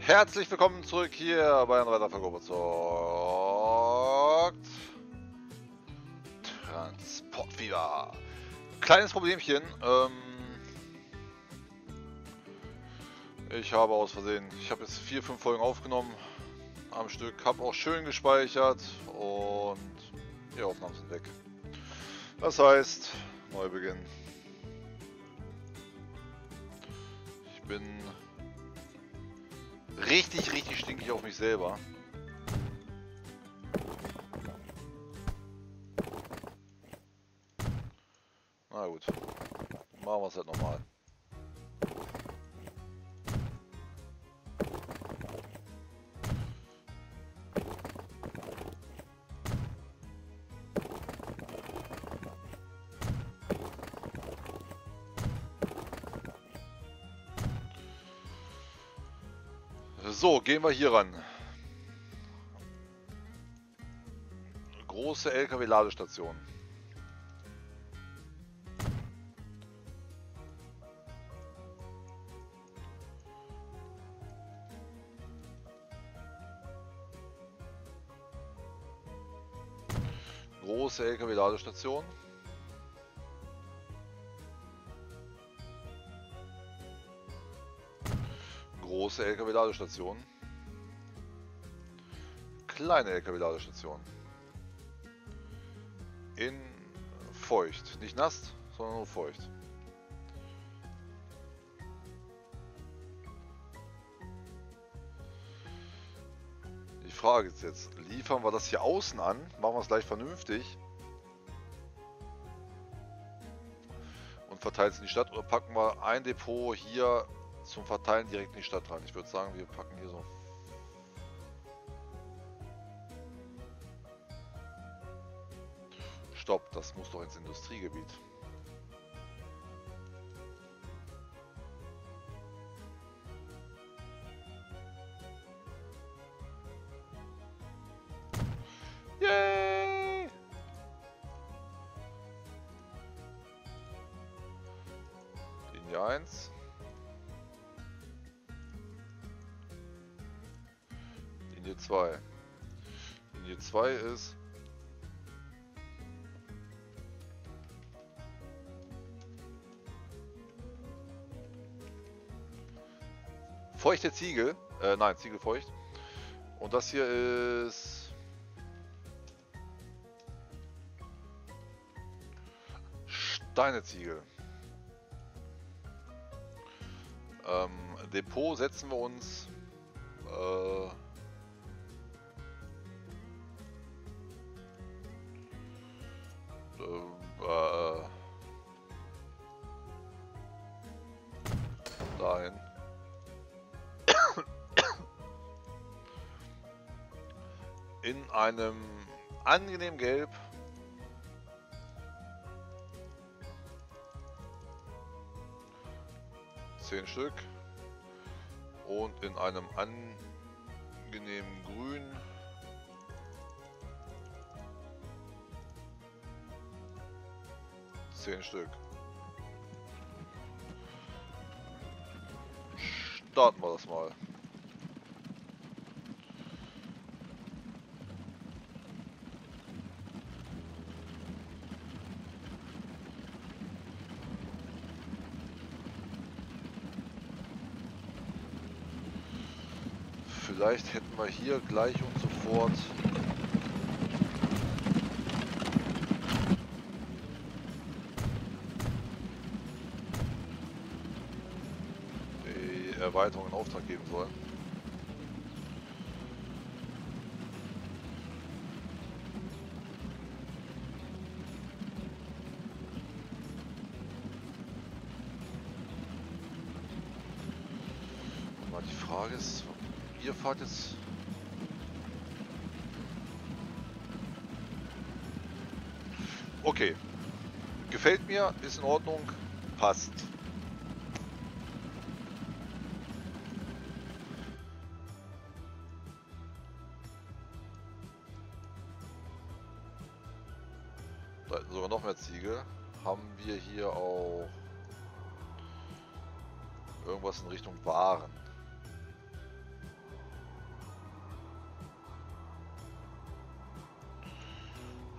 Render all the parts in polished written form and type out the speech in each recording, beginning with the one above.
Herzlich willkommen zurück hier bei einer weiteren Folge zockt Transportfieber. Kleines Problemchen. Ich habe aus Versehen, ich habe jetzt 4, 5 Folgen aufgenommen am Stück, habe auch schön gespeichert und die Aufnahmen sind weg. Das heißt, Neubeginn. Ich bin richtig stinkig auf mich selber. Na gut, machen wir es halt nochmal. So, gehen wir hier ran. Große LKW-Ladestation. Große LKW-Ladestation. Große LKW-Ladestation. Kleine LKW-Ladestation. In feucht. Nicht nass, sondern nur feucht. Die Frage ist jetzt, liefern wir das hier außen an? Machen wir es gleich vernünftig? Und verteilen es in die Stadt? Oder packen wir ein Depot hier zum Verteilen direkt in die Stadt rein? Ich würde sagen, wir packen hier so. Stopp, das muss doch ins Industriegebiet. Yay! Linie 1. Linie 2. Linie 2 ist feuchte Ziegel, nein, Ziegelfeucht. Und das hier ist Steineziegel. Depot setzen wir uns dahin. In einem angenehmen Gelb. Zehn Stück. Und in einem angenehmen Grün. Zehn Stück. Starten wir das mal. Vielleicht hätten wir hier gleich und sofort die Erweiterung in Auftrag geben sollen. Aber die Frage ist, ihr fahrt jetzt. Okay. Gefällt mir, ist in Ordnung, passt. Da sogar noch mehr Ziegel. Haben wir hier auch irgendwas in Richtung Waren?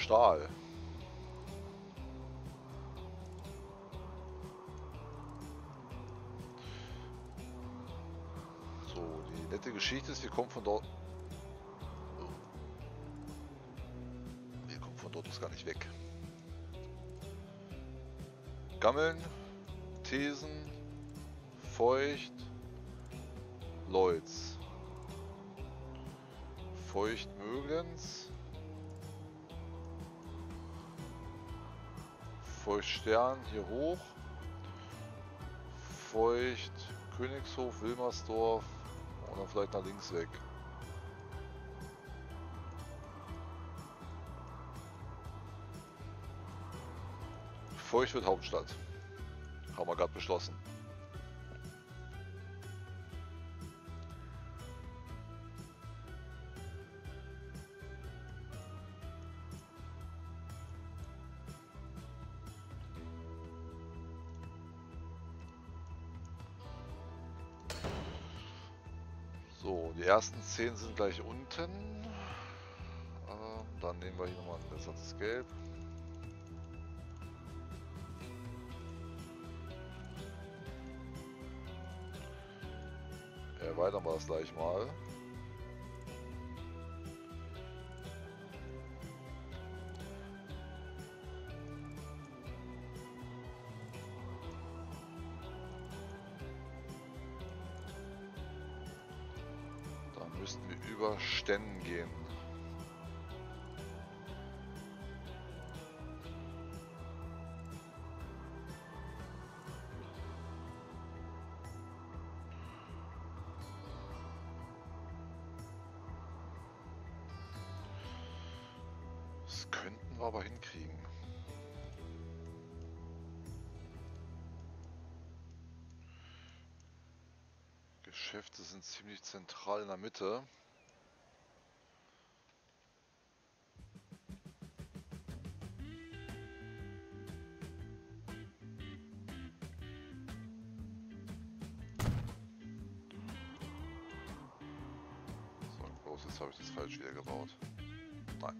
Stahl. So, die nette Geschichte ist, wir kommen von dort. Oh. Wir kommen von dort aus gar nicht weg. Gammeln, Thesen, Feucht, Leutz. Feucht Mögens. Feucht Stern hier hoch. Feucht Königshof, Wilmersdorf und dann vielleicht nach links weg. Feucht wird Hauptstadt. Haben wir gerade beschlossen. So, die ersten 10 sind gleich unten. Dann nehmen wir hier nochmal ein besseres Gelb. Erweitern wir das gleich mal. Dann müssten wir über Ständen gehen. Das könnten wir aber hinkriegen. Geschäfte sind ziemlich zentral in der Mitte. So, bloß jetzt habe ich das falsch wieder gebaut. Nein.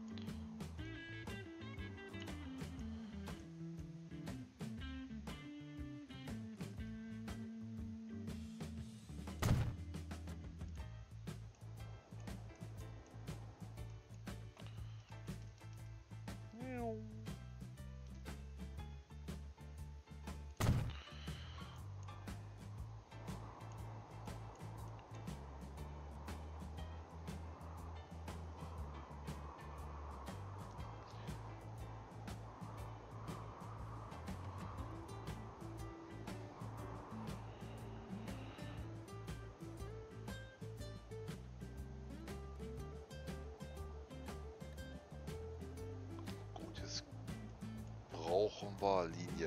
Gut, jetzt brauchen wir Linien.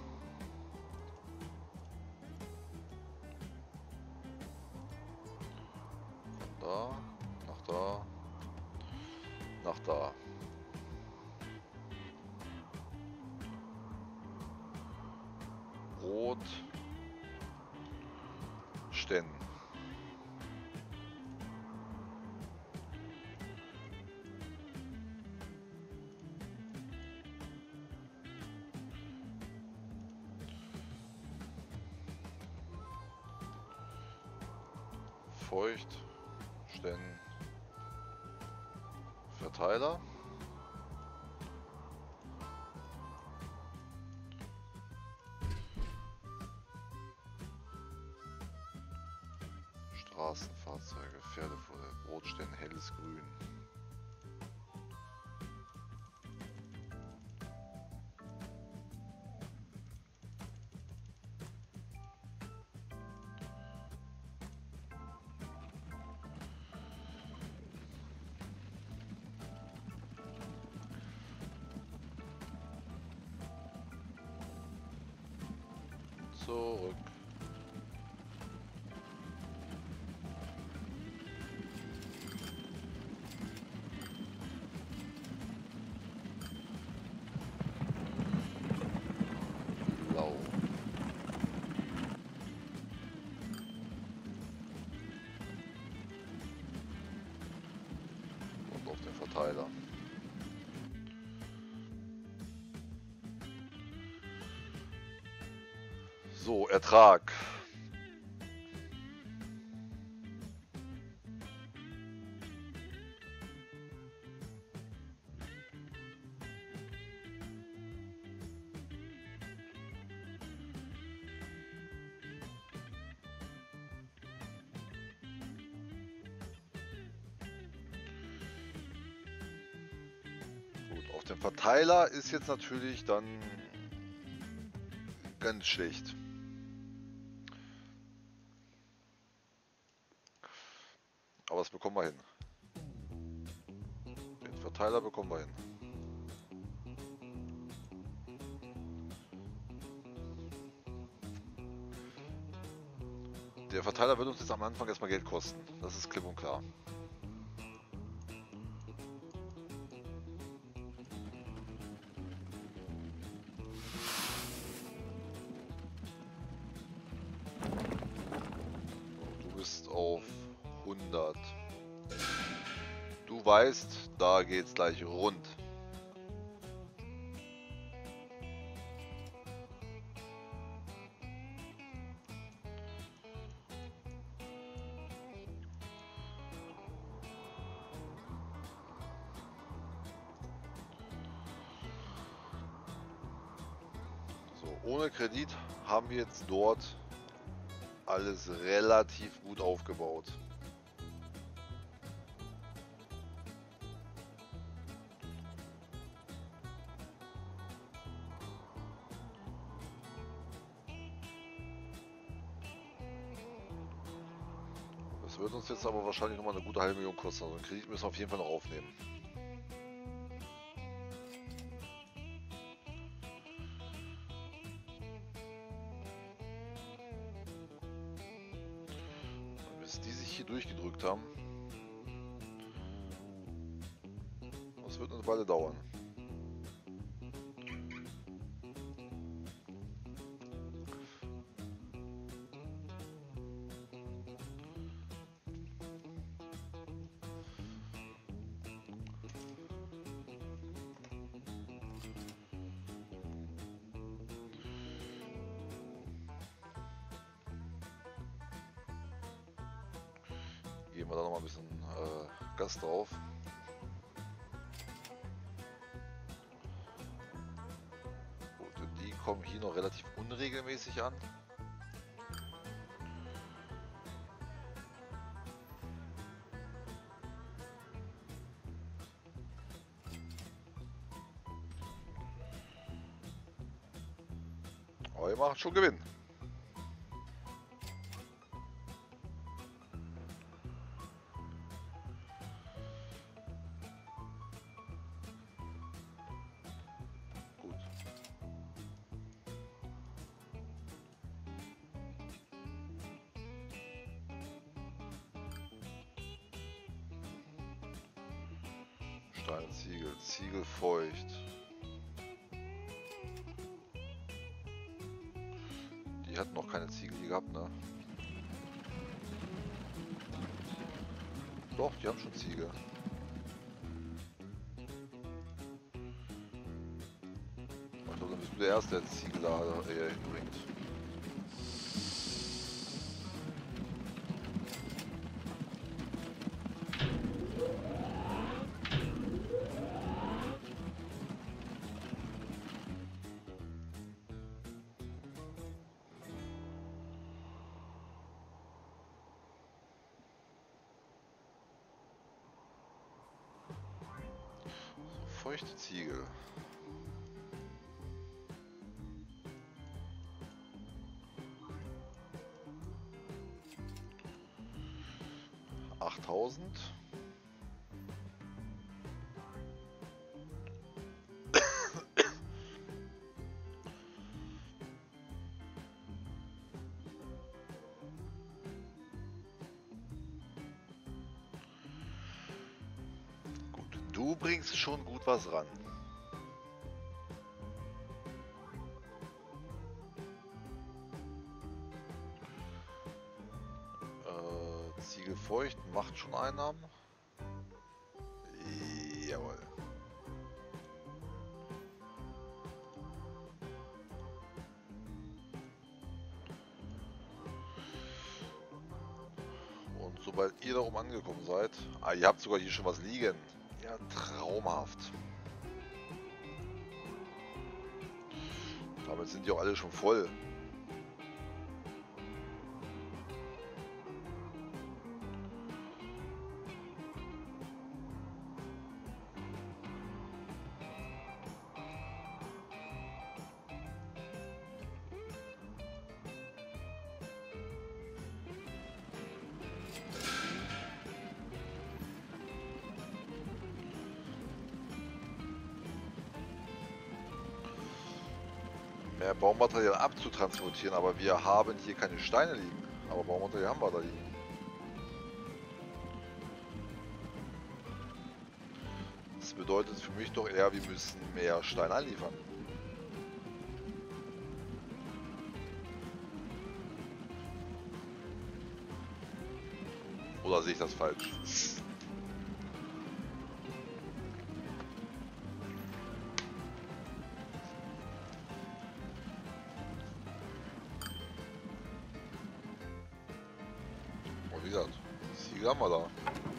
Von da, nach da, nach da. Rot, Sten. Feucht, Sten, Verteiler. Straßenfahrzeuge, Pferdefutter, Brotstellen, helles Grün. Zurück. Blau. Und auf den Verteiler. So, Ertrag. Gut, auf dem Verteiler ist jetzt natürlich dann ganz schlecht. Aber das bekommen wir hin. Den Verteiler bekommen wir hin. Der Verteiler wird uns jetzt am Anfang erstmal Geld kosten. Das ist klipp und klar. Du bist auf 100. Du weißt, da geht's gleich rund. So, ohne Kredit haben wir jetzt dort alles relativ gut aufgebaut. Das wird uns jetzt aber wahrscheinlich nochmal eine gute halbe Million kosten. Also einen Kredit müssen wir auf jeden Fall noch aufnehmen. Bis die sich hier durchgedrückt haben. Das wird eine Weile dauern. Geben wir da noch mal ein bisschen Gas drauf. Gut, und die kommen hier noch relativ unregelmäßig an. Aber wir machen schon Gewinn. Steinziegel, Ziegelfeucht. Die hatten noch keine Ziegel hier gehabt, ne? Doch, die haben schon Ziegel. Ich glaube, dann bist du der Erste, der Ziegel da hinbringt. Feuchte Ziegel. Achttausend. Gut, du bringst schon gut was ran. Ziegelfeucht macht schon Einnahmen. Jawohl. sobald ihr da oben angekommen seid. Ah, ihr habt sogar hier schon was liegen. Ja, traumhaft. Damit sind die auch alle schon voll. Mehr Baumaterial abzutransportieren, aber wir haben hier keine Steine liegen. Aber Baumaterial haben wir da liegen. Das bedeutet für mich doch eher, wir müssen mehr Steine anliefern. Oder sehe ich das falsch? Und wie gesagt, Ziegel haben wir da.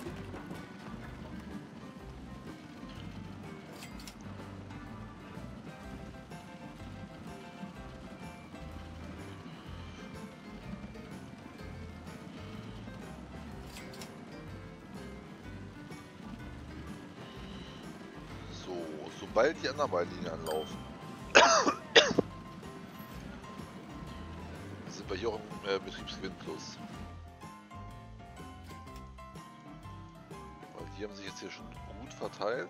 Sobald die anderen beiden Linien anlaufen, sind wir hier auch im Betriebsgewinn plus. Weil die haben sich jetzt hier schon gut verteilt.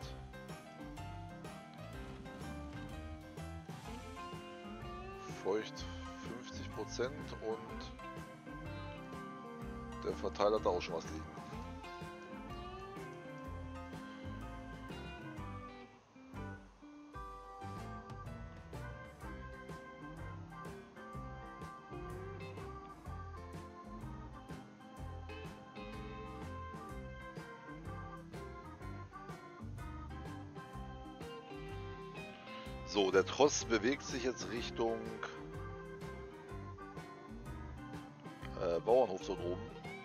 Feucht 50% und der Verteiler hat da auch schon was liegen. So, der Tross bewegt sich jetzt Richtung Bauernhof dort oben.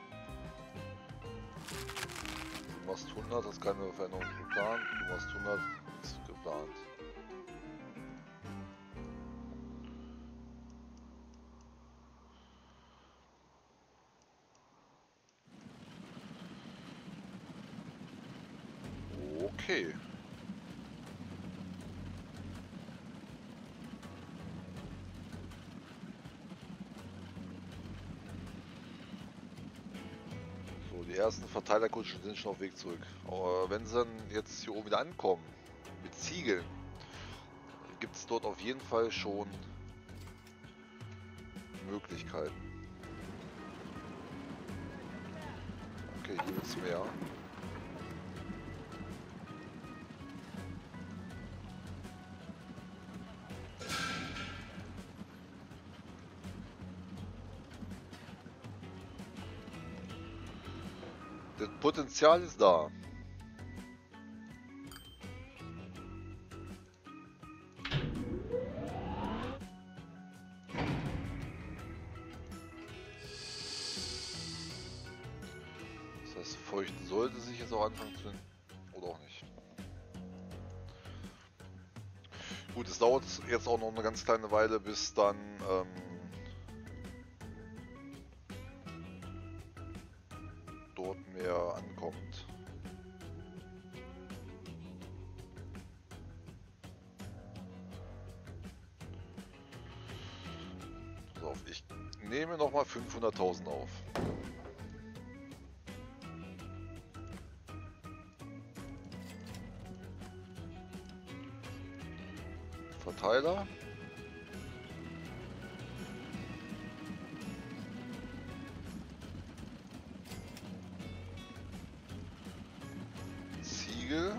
Du machst 100, das ist keine Veränderung geplant. Du machst 100, ist geplant. Okay. Die ersten Verteilerkutschen sind schon auf Weg zurück. Aber wenn sie dann jetzt hier oben wieder ankommen, mit Ziegeln, gibt es dort auf jeden Fall schon Möglichkeiten. Okay, hier wird es mehr. Das Potenzial ist da. Das heißt, Feuchten sollte sich jetzt auch anfangen zu... oder auch nicht. Gut, es dauert jetzt auch noch eine ganz kleine Weile, bis dann... dort mehr ankommt. So, ich nehme noch mal 500.000 auf. Verteiler. Ziegel.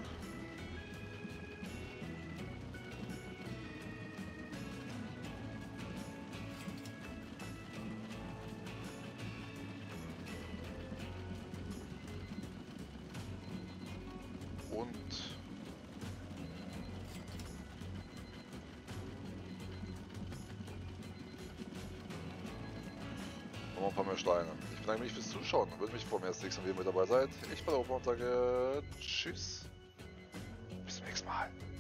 Noch ein paar mehr Steine. Ich bedanke mich fürs Zuschauen. Würde mich freuen, wenn ihr das nächste Mal wieder mit dabei seid. Ich bin der Opa und sage Tschüss. Bis zum nächsten Mal.